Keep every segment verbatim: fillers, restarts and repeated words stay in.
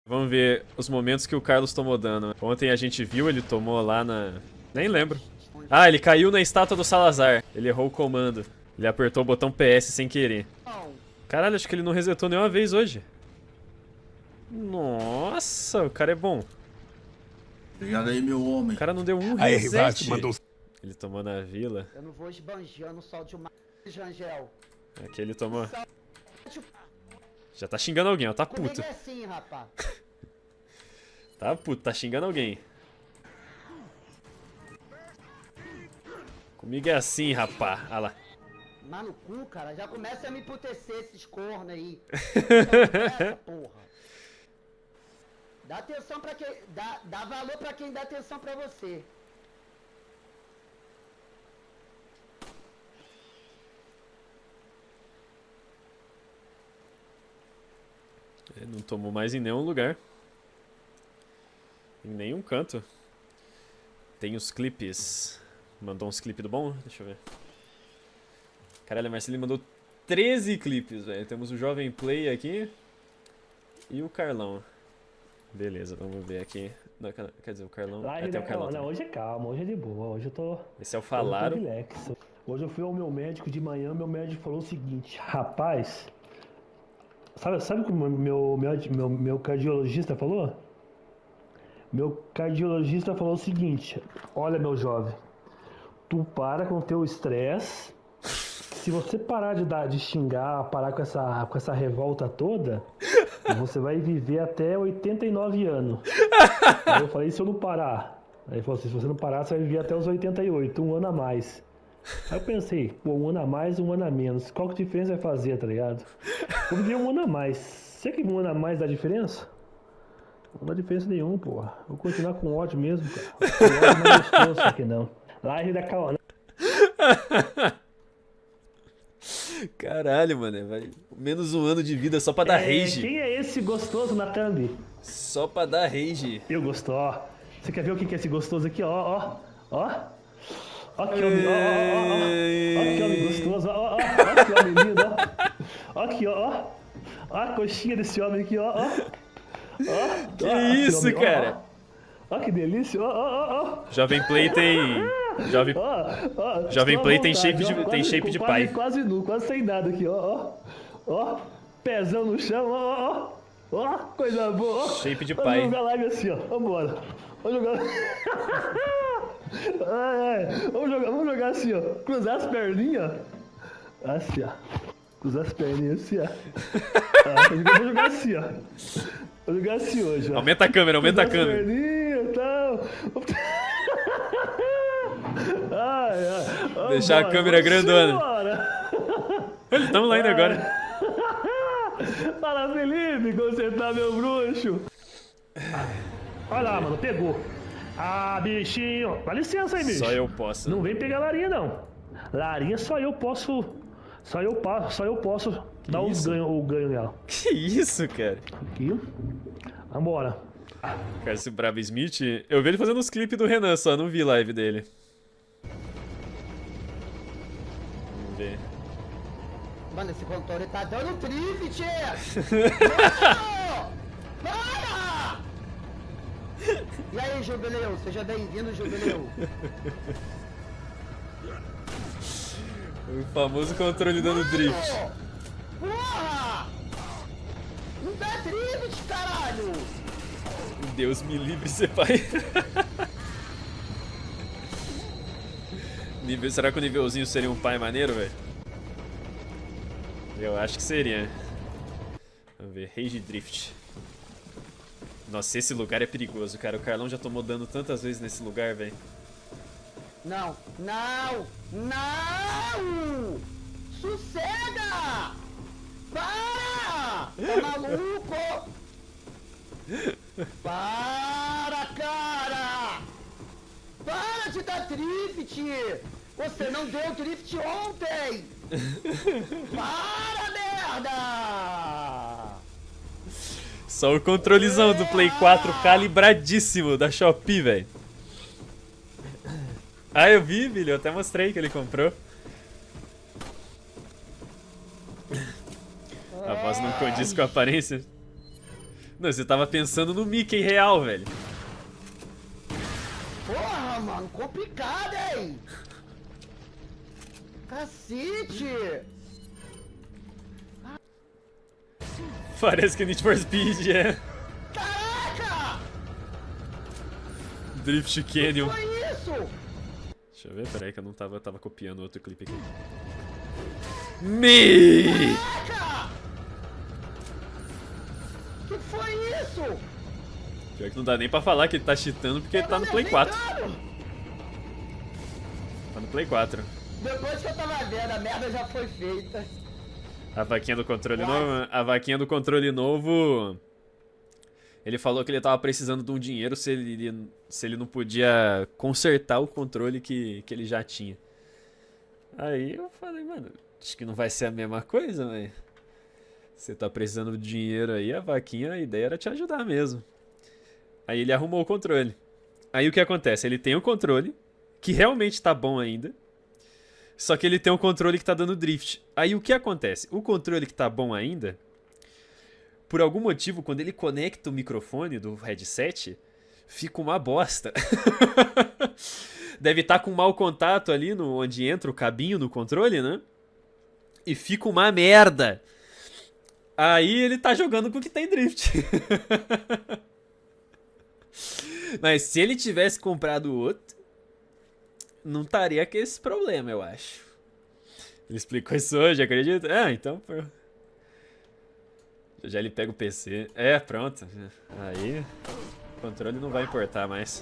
Vamos ver os momentos que o Carlos tomou dano. Ontem a gente viu, ele tomou lá na... Nem lembro. Ah, ele caiu na estátua do Salazar. Ele errou o comando. Ele apertou o botão P S sem querer. Caralho, acho que ele não resetou nenhuma vez hoje. Nossa, o cara é bom. Obrigado aí, meu homem. O cara não deu um Aí, reset. Rivate, mandou... Ele tomou na vila. Eu não vou esbanjando o sol de uma... Jangel. Aqui ele tomou. Já tá xingando alguém, ó. Tá puto. Comigo é assim, rapaz. Tá puto, tá xingando alguém. Comigo é assim, rapá. Ah lá. Mas no cu, cara, já começa a me emputecer esses cornos aí. Essa porra. Dá atenção pra quem... Dá, dá valor pra quem dá atenção pra você. Ele não tomou mais em nenhum lugar. Em nenhum canto. Tem os clipes. Mandou uns clipes do bom? Deixa eu ver. Caralho, a Marcelinho mandou treze clipes, velho. Temos o Jovem Play aqui. E o Carlão. Beleza, vamos ver aqui. Não, quer dizer, o Carlão... Lá, Até o Carlão não, hoje é calma, hoje é de boa. Hoje eu tô... Esse é o Falaro. Hoje eu tô relax. Hoje eu fui ao meu médico de manhã, meu médico falou o seguinte. Rapaz... Sabe, sabe o que o meu, meu, meu, meu cardiologista falou? Meu cardiologista falou o seguinte: olha, meu jovem, tu para com o teu estresse. Se você parar de, dar, de xingar, parar com essa, com essa revolta toda, você vai viver até oitenta e nove anos. Aí eu falei: se eu não parar? Aí ele falou assim: se você não parar, você vai viver até os oitenta e oito, um ano a mais. Aí eu pensei, pô, um ano a mais, um ano a menos. Qual que diferença vai fazer, tá ligado? Eu vivi um ano a mais. Será que um ano a mais dá diferença? Não dá diferença nenhuma, porra. Vou continuar com ódio mesmo, cara. Com ódio não é gostoso isso aqui, não. Live da Calma. Caralho, mano. Vai menos um ano de vida só pra dar É, rage. quem é esse gostoso na thumb? Só pra dar rage. Eu gosto, ó. Você quer ver o que é esse gostoso aqui, ó, ó. Ó. Ó que homem, ó, ó, ó, ó. Ó que homem gostoso, ó, ó, ó. Ó que homem lindo, ó. Ó aqui, ó, ó. Ó a coxinha desse homem aqui, ó, ó. Ó. Que ó, isso, homem, cara? Ó, ó. Ó que delícia, ó, ó, ó. Jovem Play tem... Jovem, ó, ó, Jovem Play tem vontade, shape de, ó, tem quase, shape de quase, pai. Quase nu, quase sem nada aqui, ó, ó. Ó. Pezão no chão, ó, ó. Ó, coisa boa, ó. Shape de Vamos pai. jogar live assim, ó. Vambora. Vamos jogar. É, é. Vamos jogar, vamos jogar assim, ó. Cruzar as perninhas, ó. Assim, ó. Cruzar as perninhas assim, ó. Ah, vou jogar assim, ó. Vou jogar assim hoje, ó. Aumenta a câmera, aumenta Cruzar a câmera. as perninhas e tal. Ai, ai. Deixar a câmera grandona. Estamos lá ainda ai. agora. Fala, Felipe, como você tá, meu bruxo? Olha lá, mano, pegou. Ah, bichinho. Dá licença aí, bicho. Só eu posso. Não vem pegar Larinha, não. Larinha só eu posso... Só eu, só eu posso que dar o ganho, o ganho nela. Que isso, cara? Aqui. Vambora. Cara, esse Bravo Smith... Eu vi ele fazendo uns clipes do Renan só, não vi live dele. Vamos ver. Mano, esse controle tá dando drift! Para! E aí, Jubileu? Seja bem-vindo, Jubileu. O famoso controle dando drift. Porra! Não dá drift, caralho! Deus me livre de ser pai. Nível, será que o nívelzinho seria um pai maneiro, velho? Eu acho que seria. Vamos ver, Rage Drift. Nossa, esse lugar é perigoso, cara. O Carlão já tomou dano tantas vezes nesse lugar, velho. Não, não, não! Sossega! Para! Tá maluco? Para, cara! Para de dar drift! Você não deu drift ontem! Para, merda! Só o controlezão do Play quatro calibradíssimo da Shopee, velho. Ah, eu vi, Billy, eu até mostrei que ele comprou. A voz não condiz com a aparência. Não, você tava pensando no Mickey real, velho. Porra, mano, complicado, hein? Cacete! Parece que Need for Speed é. Caraca! Drift Canyon. Que foi isso? Deixa eu ver, peraí que eu não tava, tava copiando outro clipe aqui. Me! Caraca! Que foi isso? Pior que não dá nem pra falar que ele tá cheatando porque ele tá no Play quatro. Tá no Play quatro. Depois que eu tava vendo, a merda já foi feita. A vaquinha do controle novo. A vaquinha do controle novo. Ele falou que ele tava precisando de um dinheiro se ele, se ele não podia consertar o controle que, que ele já tinha. Aí eu falei, mano, acho que não vai ser a mesma coisa, velho. Você tá precisando de dinheiro aí, a vaquinha, a ideia era te ajudar mesmo. Aí ele arrumou o controle. Aí o que acontece? Ele tem o controle, que realmente tá bom ainda. Só que ele tem um controle que tá dando drift. Aí o que acontece? O controle que tá bom ainda, por algum motivo, quando ele conecta o microfone do headset, fica uma bosta. Deve estar com mau contato ali no, onde entra o cabinho no controle, né? E fica uma merda. Aí ele tá jogando com o que tem drift. Mas se ele tivesse comprado outro, não estaria com esse problema, eu acho. Ele explicou isso hoje, acredita? Ah, então... Pô. Já ele pega o P C. É, pronto. Aí o controle não vai importar mais.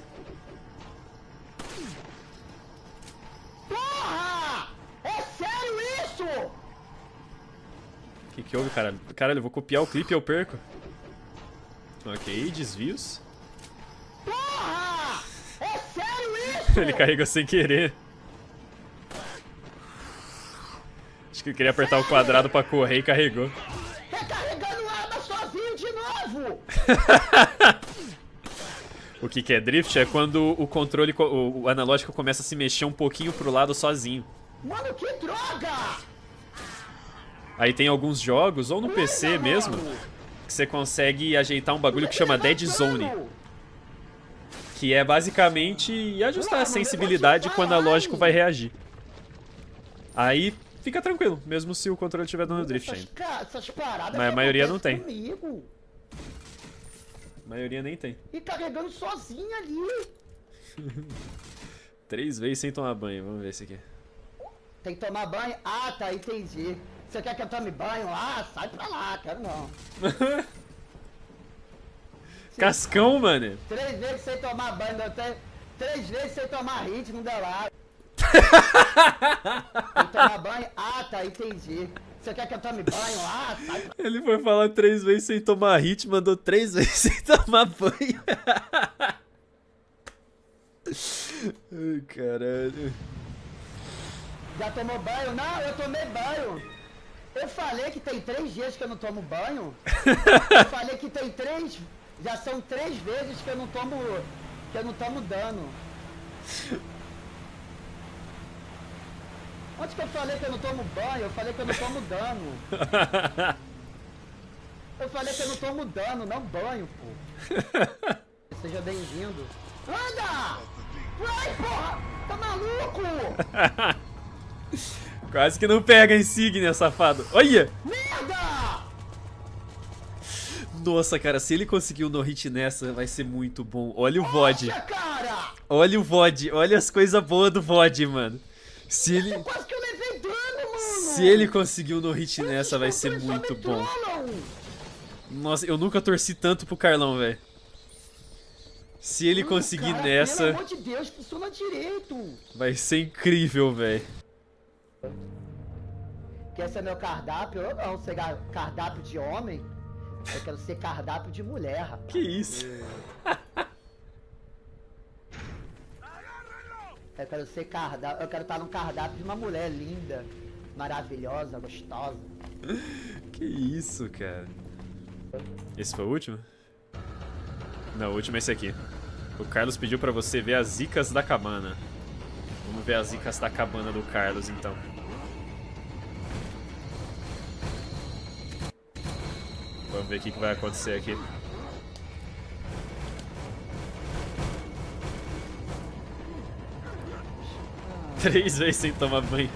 Porra! É sério isso? O que que houve, cara? Caralho, eu vou copiar o clipe e eu perco. Ok, desvios. Porra! É sério isso? Ele carregou sem querer. Acho que ele queria apertar o quadrado pra correr e carregou. Recarregando arma sozinho de novo! O que que é drift? É quando o controle, o, o analógico começa a se mexer um pouquinho pro lado sozinho. Mano, que droga! Aí tem alguns jogos, ou no P C mesmo, que você consegue ajeitar um bagulho que chama Dead Zone. Que é basicamente ajustar a sensibilidade quando o analógico vai reagir. Aí fica tranquilo, mesmo se o controle estiver dando drift ainda. Mas a maioria não tem. A maioria nem tem. E carregando sozinho ali. Três vezes sem tomar banho, vamos ver esse aqui. Tem que tomar banho? Ah, tá, entendi. Você quer que eu tome banho lá? Sai pra lá, quero não. Cascão, mano. Três vezes sem tomar banho, deu até... Três vezes sem tomar hit, não deu lá. Tem que tomar banho? Ah, tá, entendi. Você quer que eu tome banho lá? Sai pra... Ele foi falar três vezes sem tomar hit, mandou três vezes sem tomar banho. Ai, caralho. Já tomou banho? Não, eu tomei banho. Eu falei que tem três dias que eu não tomo banho. Eu falei que tem três... Já são três vezes que eu não tomo... Que eu não tomo dano. Onde que eu falei que eu não tomo banho? Eu falei que eu não tomo dano. Eu falei que eu não tomo dano, não banho, pô. Seja bem-vindo. Anda! Vai, porra! Tá maluco? Quase que não pega a insígnia, safado. Olha! Merda! Nossa, cara, se ele conseguir o no-hit nessa, vai ser muito bom. Olha o V O D. Nossa, cara! Olha o V O D. Olha as coisas boas do V O D, mano. Se ele... Quase que eu levei dano, mano! Se ele conseguir o no-hit nessa, vai ser Esses muito bom. trollam. Nossa, eu nunca torci tanto pro Carlão, velho. Se ele conseguir Cara, nessa, pelo amor de Deus, funciona direito. vai ser incrível, velho. Quer ser meu cardápio? Eu não ser gar- cardápio de homem. Eu quero ser cardápio de mulher, rapaz. Que isso? Eu quero ser cardápio. Eu quero estar no cardápio de uma mulher linda, maravilhosa, gostosa. Que isso, cara? Esse foi o último? Não, o último é esse aqui. O Carlos pediu pra você ver as zicas da cabana. Vamos ver as zicas da cabana do Carlos, então. Vamos ver o que que vai acontecer aqui. Três vezes sem tomar banho.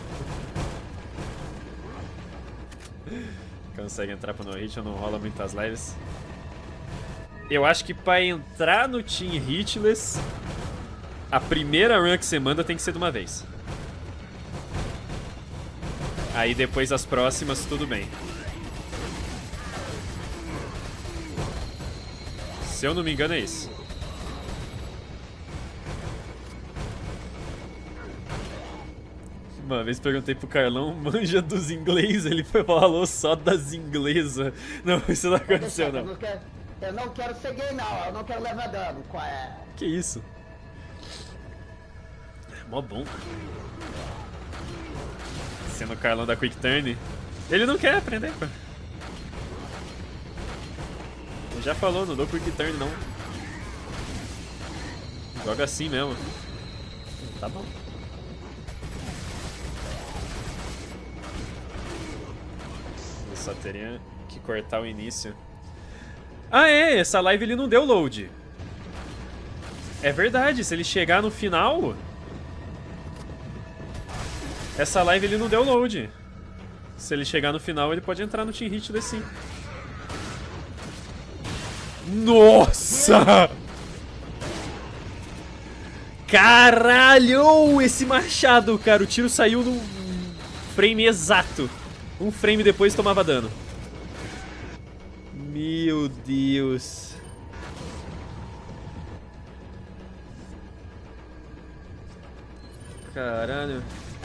Consegue entrar pra no hit ou não rola muitas lives? Eu acho que pra entrar no Team Hitless, a primeira run que você manda tem que ser de uma vez. Aí depois as próximas, tudo bem. Se eu não me engano é isso. Uma vez perguntei pro Carlão, manja dos inglês, ele falou só das inglesas. Não, isso não aconteceu não. Eu não quero, eu não quero ser gay não, eu não quero levar dano. Qual é? Que isso? Mó bom. Sendo o Carlão da Quick Turn. Ele não quer aprender, pô. Ele já falou, não dou Quick Turn não. Joga assim mesmo. Tá bom. Eu só teria que cortar o início. Ah é, essa live ele não deu load. É verdade, se ele chegar no final... Essa live ele não deu load. Se ele chegar no final, ele pode entrar no Team Hitless sim. Nossa! Caralho! Esse machado, cara. O tiro saiu no frame exato. Um frame depois tomava dano. Meu Deus. Caralho.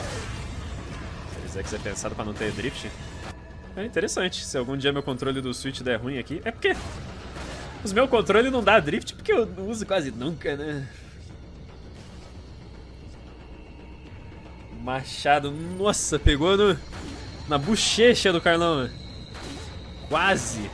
Se é que você é pensado pra não ter drift. É interessante. Se algum dia meu controle do Switch der ruim aqui. É porque os meus controles não dá drift porque eu não uso quase nunca, né? Machado. Nossa, pegou no, na bochecha do Carlão. Quase.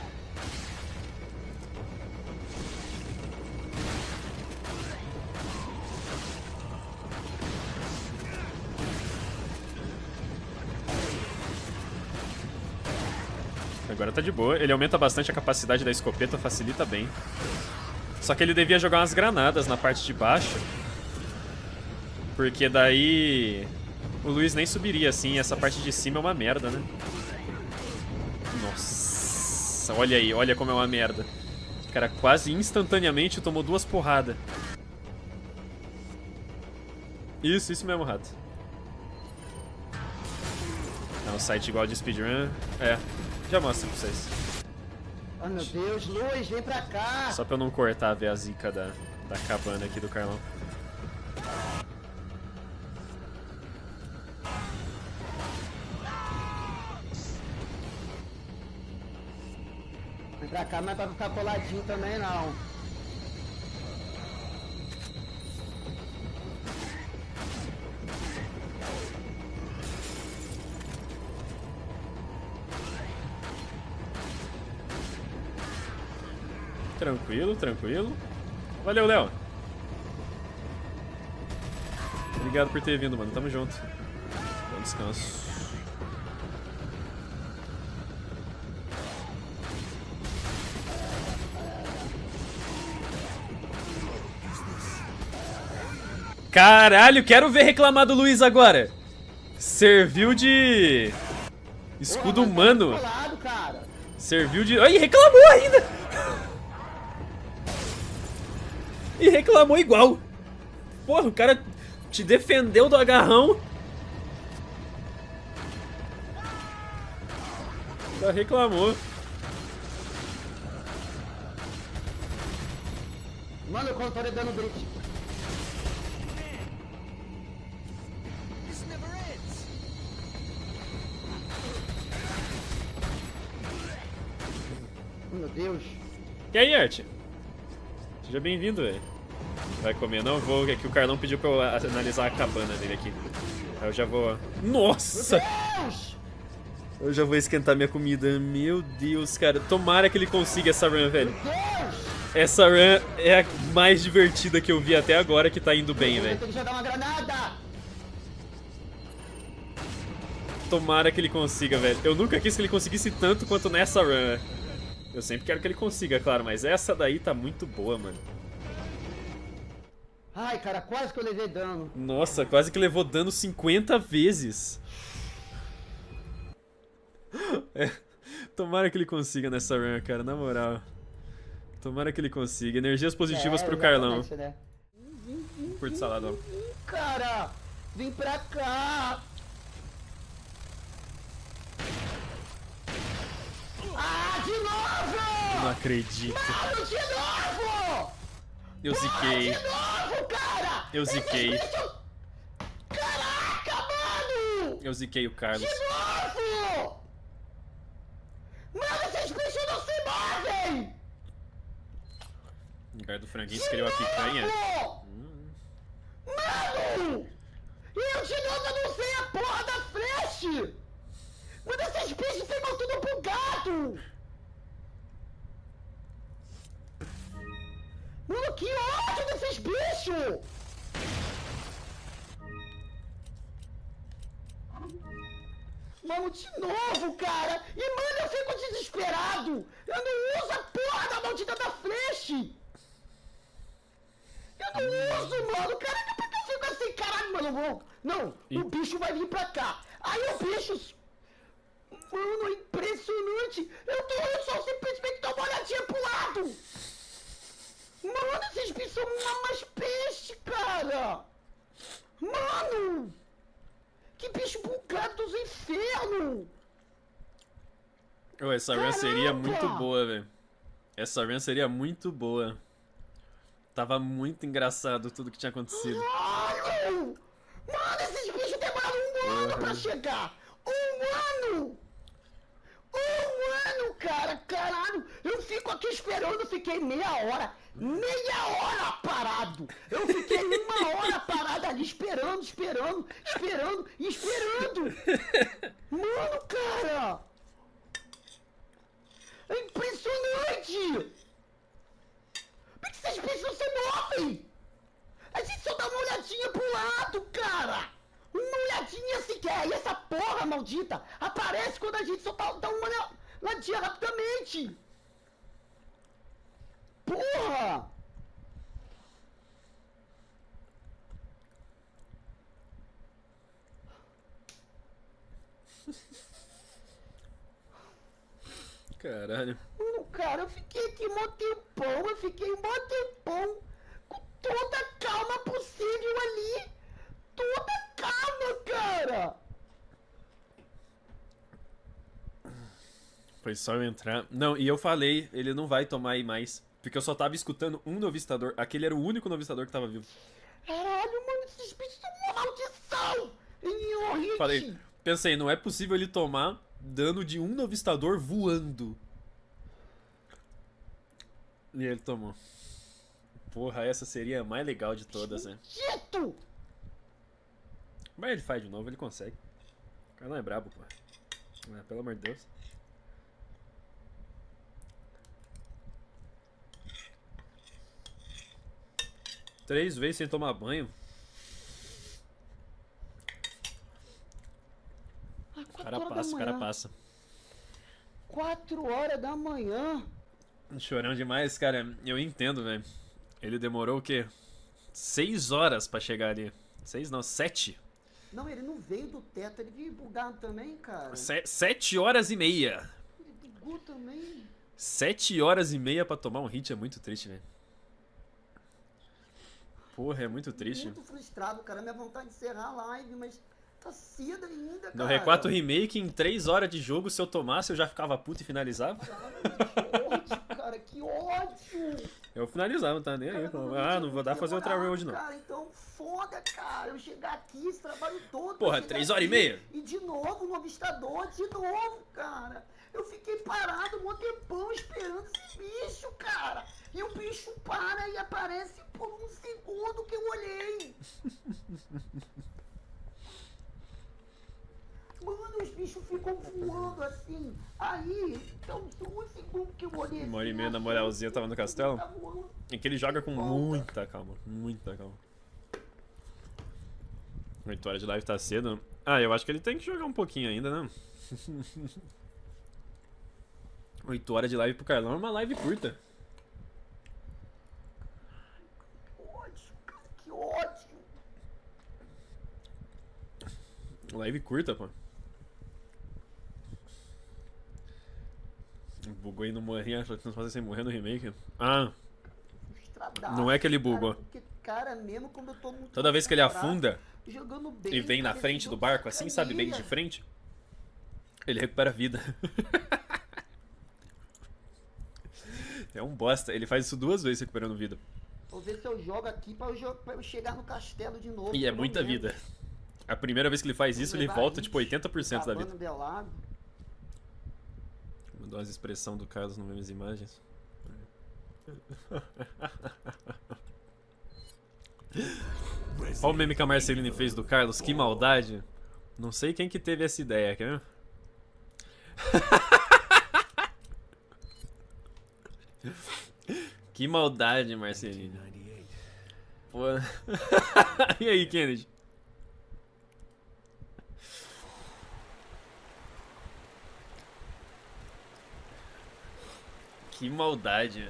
Agora tá de boa. Ele aumenta bastante a capacidade da escopeta, facilita bem. Só que ele devia jogar umas granadas na parte de baixo. Porque daí o Luiz nem subiria assim. Essa parte de cima é uma merda, né? Nossa, olha aí, olha como é uma merda. O cara quase instantaneamente tomou duas porradas. Isso, isso mesmo, rato. É um site igual de speedrun. É. Já mostro pra vocês. Oh meu Deus, Luiz, vem pra cá! Só pra eu não cortar, ver a zica da, da cabana aqui do Carlão. Vem pra cá, mas pra ficar coladinho também não. Tranquilo, tranquilo. Valeu, Léo. Obrigado por ter vindo, mano. Tamo junto. Bom descanso. Caralho, quero ver reclamar do Luiz agora. Serviu de escudo Porra, humano. mas tá colado, cara. Serviu de... Ai, reclamou ainda. E reclamou igual. Porra, o cara te defendeu do agarrão. Já reclamou. Mano, o controle dando drift. Meu Deus. E aí, Art? Seja bem-vindo, velho. Vai comer? Não vou, é que o Carlão pediu pra eu analisar a cabana dele aqui. Aí eu já vou... Nossa! Deus! Eu já vou esquentar minha comida. Meu Deus, cara. Tomara que ele consiga essa run, velho. Deus! Essa run é a mais divertida que eu vi até agora, que tá indo bem, velho. Tem que jogar uma granada! Tomara que ele consiga, velho. Eu nunca quis que ele conseguisse tanto quanto nessa run. Eu sempre quero que ele consiga, claro, mas essa daí tá muito boa, mano. Ai, cara, quase que eu levei dano. Nossa, quase que levou dano cinquenta vezes. É, tomara que ele consiga nessa run, cara, na moral. Tomara que ele consiga. Energias positivas É, pro Carlão. exatamente, né? Curto salada, ó. Cara, vem pra cá. Ah, de novo! Não acredito. Mano, de novo! Eu ziquei. De novo, cara! Eu ziquei. Esses bichos- Caraca, mano! Eu ziquei o Carlos. De novo! Mano, esses bichos não se movem! O cara do franguinho escreveu a picanha. Hum. Mano! Eu de novo não sei a porra da flash! Mano, esses bichos ficam tudo bugado! Mano, que ódio desses bichos! Mano, de novo, cara! E, mano, eu fico desesperado! Eu não uso a porra da maldita da flash! Eu não uso, mano! Caraca, por que eu fico assim? Caralho, mano, eu vou... Não, E- o bicho vai vir pra cá! Aí o bicho... Mano, é impressionante! Eu tô... Eu só simplesmente dou uma olhadinha pro lado! Mano, esses bichos são uma mais peixe, cara! Mano! Que bicho bugado dos infernos! Oh, essa run seria Caramba! muito boa, velho. Essa run seria muito boa. Tava muito engraçado tudo que tinha acontecido. Mano! Mano, esses bichos demoraram um ano Uhum. pra chegar! Um ano! Um ano, cara! Caralho! Eu fico aqui esperando, fiquei meia hora! Meia hora parado! Eu fiquei uma hora parado ali esperando, esperando, esperando e esperando! Mano, cara! É impressionante! Por que vocês bichos não se movem? A gente só dá uma olhadinha pro lado, cara! Uma olhadinha sequer! E essa porra maldita aparece quando a gente só dá, dá uma olhadinha rapidamente! Porra! Caralho. Mano, cara, eu fiquei aqui mó tempão, eu fiquei mó tempão com toda a calma possível ali! Toda a calma, cara! Foi só eu entrar. Não, e eu falei, ele não vai tomar aí mais. Porque eu só tava escutando um novistador. Aquele era o único novistador que tava vivo. Caralho, mano, esses bichos são uma maldição! Em Falei, pensei, não é possível ele tomar dano de um novistador voando. E ele tomou. Porra, essa seria a mais legal de todas, né? Dito! Mas ele faz de novo, ele consegue. O cara não é brabo, pô. Ah, pelo amor de Deus. Três vezes sem tomar banho. Ah, O quatro cara horas da passa, o cara manhã. passa. Quatro horas da manhã. Chorão demais, cara. Eu entendo, velho. Ele demorou o quê? Seis horas pra chegar ali. Seis não, sete. Não, ele não veio do teto, ele veio bugado também, cara. Se- sete horas e meia. Ele bugou também. Sete horas e meia pra tomar um hit é muito triste, velho. Porra, é muito triste. Muito frustrado, cara. Minha vontade de encerrar a live, mas tá cedo ainda, cara. No R quatro Remake, em três horas de jogo, se eu tomasse, eu já ficava puto e finalizava. Que ódio, cara, que ódio! Eu finalizava, tá nem aí. Cara, Ah, não vou dar pra fazer outra run hoje, não. Cara, então foda, cara. Eu chegar aqui, esse trabalho todo. Porra, eu chegar três horas e aqui meia? E de novo no avistador, de novo, cara. Eu fiquei parado um tempão esperando esse bicho, cara. E o bicho para e aparece por um segundo que eu olhei. Mano, os bichos ficam voando assim. Aí, então, um segundo que eu olhei. Uma hora e assim, meia na achei moralzinha, que tava no o castelo? bicho tá voando. É que ele joga com muita calma, muita calma. oito horas de live tá cedo. Ah, eu acho que ele tem que jogar um pouquinho ainda, né? oito horas de live pro Carlão é uma live curta. Que ódio, cara, que Live curta, pô. Bugou e não morria, só que não fazem sem morrer no remake. Ah, Frustradaço, não é que ele bugou. cara, porque, cara, mesmo quando eu tô muito Toda vez que ele concentrado, afunda jogando bem, e vem na cara, frente esse do jogo barco, assim, sabe, bem de sacaneia. frente, ele recupera a vida. É um bosta, ele faz isso duas vezes recuperando vida. Vou ver se eu jogo aqui pra eu, jo- pra eu chegar no castelo de novo. E é pelo muita menos. vida. A primeira vez que ele faz isso, ele Levar volta hit, tipo oitenta por cento da cabana vida. belado. Mandou umas expressões do Carlos nas minhas imagens. Olha o meme que a Marceline fez do Carlos, que maldade. Não sei quem que teve essa ideia, quer ver? Que maldade, Marceline. Pô. E aí, Kennedy? Que maldade.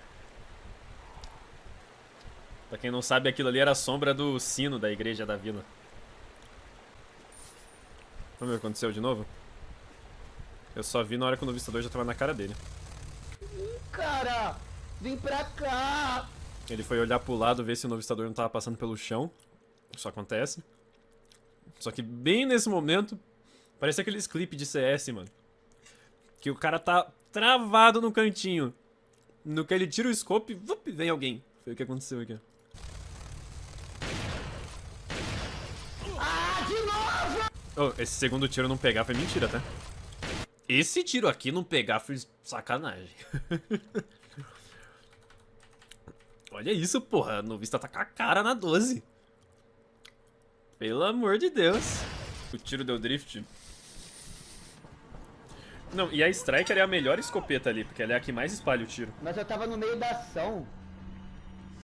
Pra quem não sabe, aquilo ali era a sombra do sino da igreja da vila. Vamos ver o que aconteceu de novo? Eu só vi na hora que o novistador já tava na cara dele. Cara, vem pra cá. Ele foi olhar pro lado, ver se o novistador não tava passando pelo chão. Isso acontece. Só que bem nesse momento, parece aqueles clipes de C S, mano. Que o cara tá travado no cantinho. No que ele tira o scope, vup, vem alguém. Foi o que aconteceu aqui. Ah, de novo! Oh, esse segundo tiro não pegar foi mentira, tá? Esse tiro aqui não pegar foi sacanagem. Olha isso, porra. A novista tá com a cara na doze. Pelo amor de Deus. O tiro deu drift. Não, e a Striker é a melhor escopeta ali, porque ela é a que mais espalha o tiro. Mas eu tava no meio da ação.